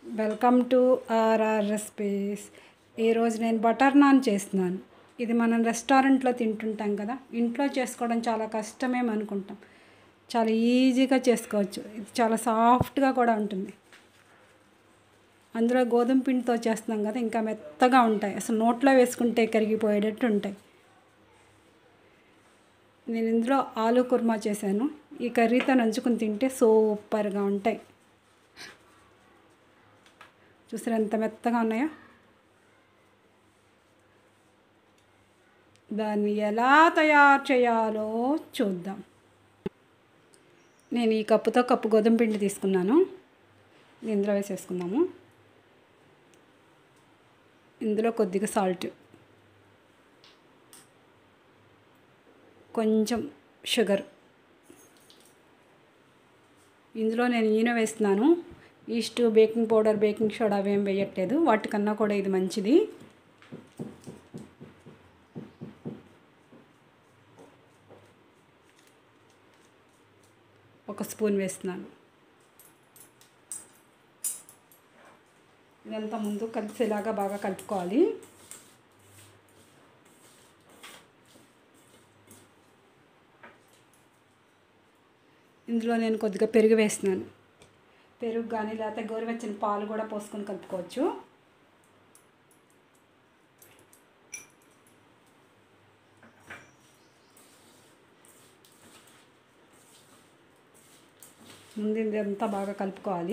Welcome to RR recipes. ఈరోజు నేను butter non చేస్తున్నాను. ఇది మనం రెస్టారెంట్లో తింటుంటాం కదా, ఇంట్లో చేసుకోవడం చాలా కష్టమేమో అనుకుంటాం. చాలా ఈజీగా చేసుకోవచ్చు. ఇది చాలా సాఫ్ట్గా కూడా ఉంటుంది. అందులో గోధుమ పిండితో చేస్తున్నాం కదా, ఇంకా మెత్తగా ఉంటాయి. అసలు నోట్లో వేసుకుంటే కరిగిపోయేటట్టు ఉంటాయి. నేను ఇందులో ఆలూ కుర్మా చేశాను. ఈ కర్రీతో నంచుకుని తింటే సూపర్గా ఉంటాయి. చూసారా ఎంత మెత్తగా ఉన్నాయో. దాన్ని ఎలా తయారు చేయాలో చూద్దాం. నేను ఈ కప్పుతో కప్పు గోధుమ పిండి తీసుకున్నాను. ఇందులో వేసేసుకుందాము. ఇందులో కొద్దిగా సాల్ట్, కొంచెం షుగర్. ఇందులో నేను ఈనో వేస్తున్నాను. Yeast, baking powder, baking soda అవేం వేయట్లేదు. వాటికన్నా కూడా ఇది మంచిది. ఒక స్పూన్ వేస్తున్నాను. ఇదంతా ముందు కలిసేలాగా బాగా కలుపుకోవాలి. ఇందులో నేను కొద్దిగా పెరుగు వేస్తున్నాను. పెరుగు కానీ లేకపోతే గోరువెచ్చని పాలు కూడా పోసుకొని కలుపుకోవచ్చు. ముందు ఇదంతా బాగా కలుపుకోవాలి.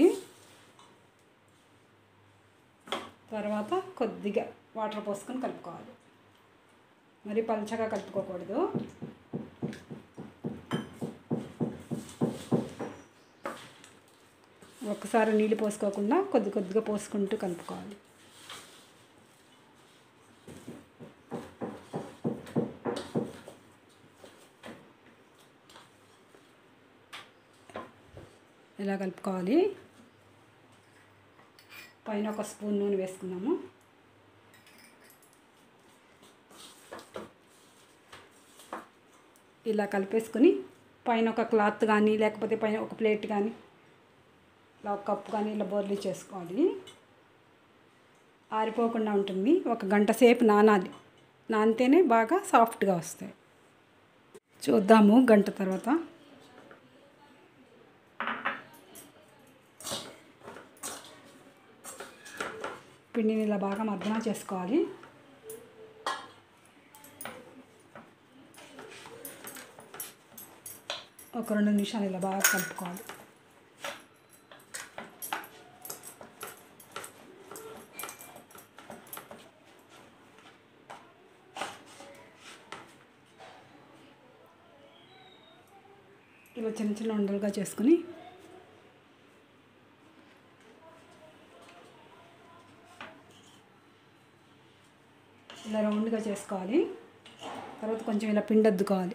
తర్వాత కొద్దిగా వాటర్ పోసుకొని కలుపుకోవాలి. మరి పలుచగా కలుపుకోకూడదు. ఒక్కసారి నీళ్ళు పోసుకోకుండా కొద్ది కొద్దిగా పోసుకుంటూ కలుపుకోవాలి. ఇలా కలుపుకోవాలి. పైన ఒక స్పూన్ నూనె వేసుకున్నాము. ఇలా కలిపేసుకొని పైన ఒక క్లాత్ కానీ లేకపోతే పైన ఒక ప్లేట్ కానీ ఇలా ఒక కప్పు కానీ ఇలా బోర్లీ చేసుకోవాలి. ఆరిపోకుండా ఉంటుంది. ఒక గంట సేపు నానాలి. నానితేనే బాగా సాఫ్ట్గా వస్తాయి. చూద్దాము గంట తర్వాత. పిండిని ఇలా బాగా మర్దన చేసుకోవాలి. ఒక 2 నిమిషాలు ఇలా బాగా కలుపుకోవాలి. ఇలా చిన్న చిన్న ఉండలుగా చేసుకుని ఇలా రౌండ్గా చేసుకోవాలి. తర్వాత కొంచెం ఇలా పిండి అద్దుకోవాలి.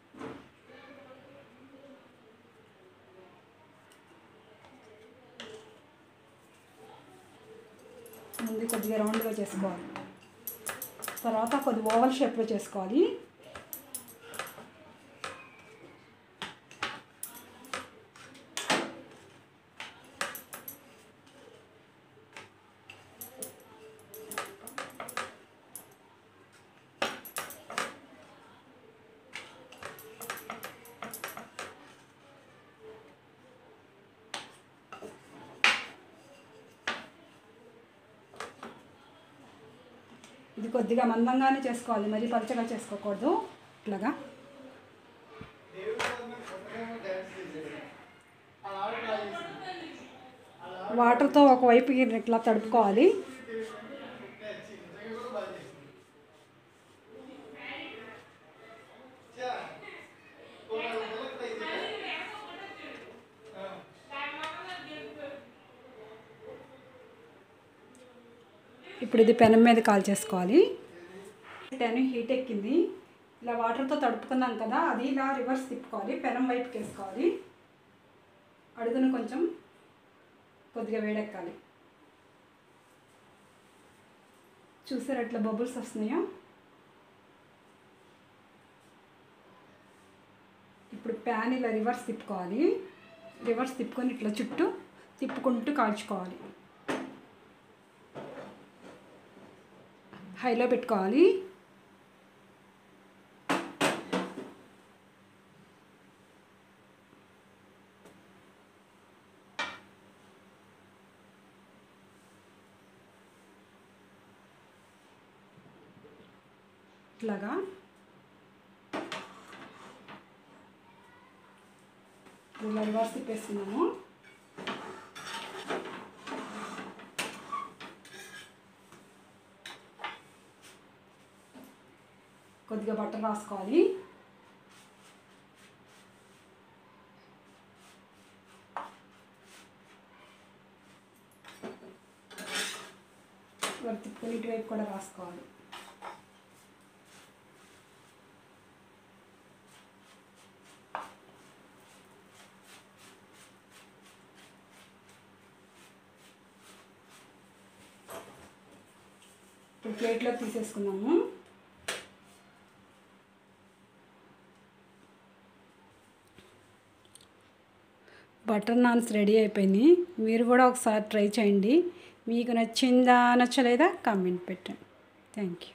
ముందు కొద్దిగా రౌండ్గా చేసుకోవాలి. తర్వాత కొద్దిగా ఓవల్ షేప్లో చేసుకోవాలి. ఇది కొద్దిగా మందంగానే చేసుకోవాలి, మరీ పలుచగా చేసుకోకూడదు. ఇట్లాగా వాటర్తో ఒకవైపు ఇట్లా తడుపుకోవాలి. ఇప్పుడు ఇది పెనం మీద కాల్చేసుకోవాలి. పెనం హీట్ ఎక్కింది. ఇలా వాటర్తో తడుపుకున్నాం కదా, అది ఇలా రివర్స్ తిప్పుకోవాలి. పెనం వైపుకి వేసుకోవాలి. అడుగును కొంచెం కొద్దిగా వేడెక్కాలి. చూసారు అట్లా బబుల్స్ వస్తున్నాయో. ఇప్పుడు ప్యాన్ ఇలా రివర్స్ తిప్పుకోవాలి. రివర్స్ తిప్పుకొని ఇట్లా చుట్టూ తిప్పుకుంటూ కాల్చుకోవాలి. హైలో పెట్టుకోవాలి. ఇట్లాగా ఇలా రివర్స్ తిప్పేస్తున్నాము. కొద్దిగా బటర్ రాసుకోవాలి. తిప్పుకొని ఇటువైపు కూడా రాసుకోవాలి. ఇప్పుడు ప్లేట్లో తీసేసుకున్నాము. బటర్ నాన్స్ రెడీ అయిపోయినాయి. మీరు కూడా ఒకసారి ట్రై చేయండి. మీకు నచ్చిందా నచ్చలేదా కామెంట్ పెట్టండి. Thank you.